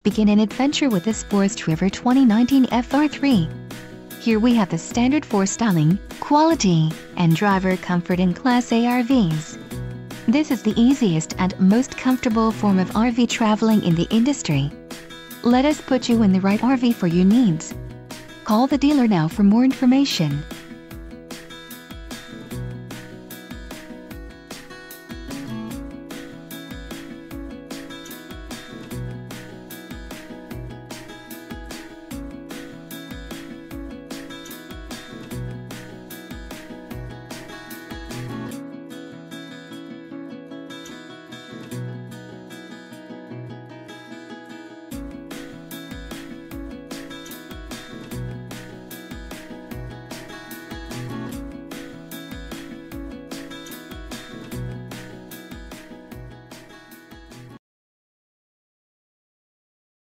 Begin an adventure with this Forest River 2019 FR3. Here we have the standard for styling, quality, and driver comfort in Class A RVs. This is the easiest and most comfortable form of RV traveling in the industry. Let us put you in the right RV for your needs. Call the dealer now for more information.